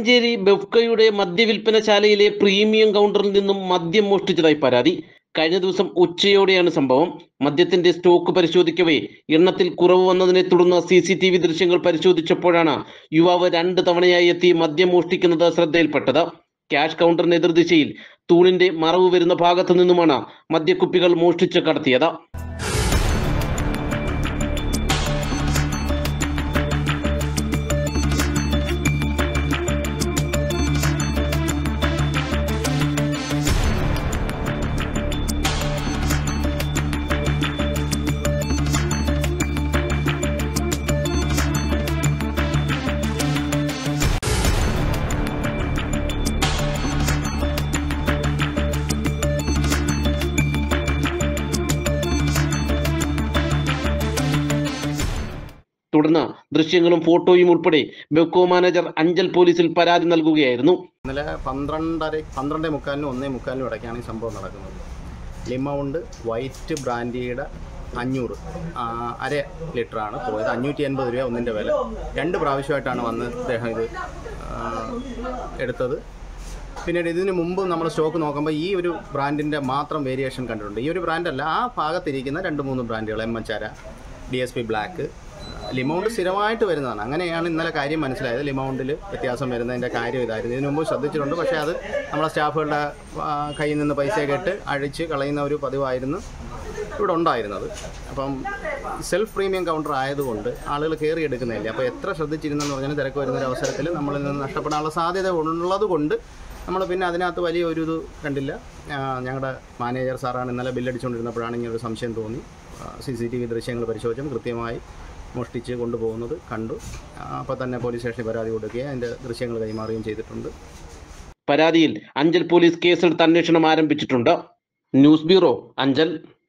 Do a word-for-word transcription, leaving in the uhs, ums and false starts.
Kozhencherry ബെഫ്കയുടെ മദ്യവിൽപ്പനശാലയിലെ premium കൗണ്ടറിൽ നിന്നും മദ്യം മോഷ്ടിച്ചതായി പരാതി. കഴിഞ്ഞ ദിവസം ഉച്ചയോടെയാണ് സംഭവം. മദ്യത്തിന്റെ സ്റ്റോക്ക് പരിശോധിക്കവേ എണ്ണത്തിൽ കുറവ് വന്നതിനെ തുടർന്ന് സി സി ടി വി ദൃശ്യങ്ങൾ പരിശോധിച്ചപ്പോഴാണ് യുവാവ് രണ്ട് തവണയായി എത്തി മദ്യം മോഷ്ടിക്കുന്നത് ശ്രദ്ധയിൽപ്പെട്ടത്. ക്യാഷ് കൗണ്ടറിന് എതിർദിശയിൽ തൂണിന്റെ മറവ് വരുന്ന ഭാഗത്തു നിന്നുമാണ് മദ്യക്കുപ്പികൾ മോഷ്ടിച്ച് കടത്തിയത്. തുടർന്ന് ദൃശ്യങ്ങളും ഫോട്ടോയും ഉൾപ്പെടെ ബെഫ്കോ മാനേജർ അഞ്ചൽ പോലീസിൽ പരാതി നൽകുകയായിരുന്നു. ഇന്നലെ പന്ത്രണ്ടര പന്ത്രണ്ടേ മുക്കാലിനും ഒന്നേ മുക്കാലിനും ഇടയ്ക്കാണ് ഈ സംഭവം നടക്കുന്നത്. ലിമൗണ്ട് വൈറ്റ് ബ്രാൻഡിയുടെ അഞ്ഞൂറ് അര ലിറ്ററാണ് പോയത്. അഞ്ഞൂറ്റി എൺപത് രൂപ ഒന്നിൻ്റെ വില. രണ്ട് പ്രാവശ്യമായിട്ടാണ് വന്ന് അദ്ദേഹം ഇത് എടുത്തത്. പിന്നീട് ഇതിന് മുമ്പ് നമ്മൾ സ്റ്റോക്ക് നോക്കുമ്പോൾ ഈ ഒരു ബ്രാൻഡിൻ്റെ മാത്രം വേരിയേഷൻ കണ്ടിട്ടുണ്ട്. ഈ ഒരു ബ്രാൻഡല്ല, ആ ഭാഗത്തിരിക്കുന്ന രണ്ട് മൂന്ന് ബ്രാൻഡുകൾ, M H R, D S P black, ലിമൗണ്ട് സ്ഥിരമായിട്ട് വരുന്നതാണ്. അങ്ങനെയാണ് ഇന്നലെ കാര്യം മനസ്സിലായത്. ലിമൗണ്ടിൽ വ്യത്യാസം വരുന്നതിൻ്റെ കാര്യം ഇതായിരുന്നു. ഇതിനു മുമ്പ് ശ്രദ്ധിച്ചിട്ടുണ്ട്, പക്ഷേ അത് നമ്മളെ സ്റ്റാഫുകളുടെ കയ്യിൽ നിന്ന് പൈസയൊക്കെ ഇട്ട് അഴിച്ച് കളയുന്ന ഒരു പതിവായിരുന്നു ഇവിടെ ഉണ്ടായിരുന്നത്. അപ്പം സെൽഫ് പ്രീമിയം കൗണ്ടർ ആയതുകൊണ്ട് ആളുകൾ കയറി എടുക്കുന്നില്ല. അപ്പോൾ എത്ര ശ്രദ്ധിച്ചിരുന്നെന്ന് പറഞ്ഞാൽ തിരക്ക് വരുന്നൊരു അവസരത്തിൽ നമ്മളിൽ നിന്ന് നഷ്ടപ്പെടാനുള്ള സാധ്യത ഉള്ളത് കൊണ്ട് നമ്മൾ പിന്നെ അതിനകത്ത് വലിയ ഒരു ഇത് കണ്ടില്ല. ഞങ്ങളുടെ മാനേജർ സാറാണ് ഇന്നലെ ബില്ലടിച്ചുകൊണ്ടിരുന്നപ്പോഴാണ് ഇങ്ങനൊരു സംശയം തോന്നി. സി സി ടി വി ദൃശ്യങ്ങൾ പരിശോധിച്ചും കൃത്യമായി മോഷ്ടിച്ച് കൊണ്ടുപോകുന്നത് കണ്ടു. അപ്പോൾ തന്നെ പോലീസ് സ്റ്റേഷനിൽ പരാതി കൊടുക്കുകയും അതിൻ്റെ ദൃശ്യങ്ങൾ കൈമാറുകയും ചെയ്തിട്ടുണ്ട്. പരാതിയിൽ അഞ്ചൽ പോലീസ് കേസെടുത്ത് അന്വേഷണം ആരംഭിച്ചിട്ടുണ്ട്. News bureau, Anchal.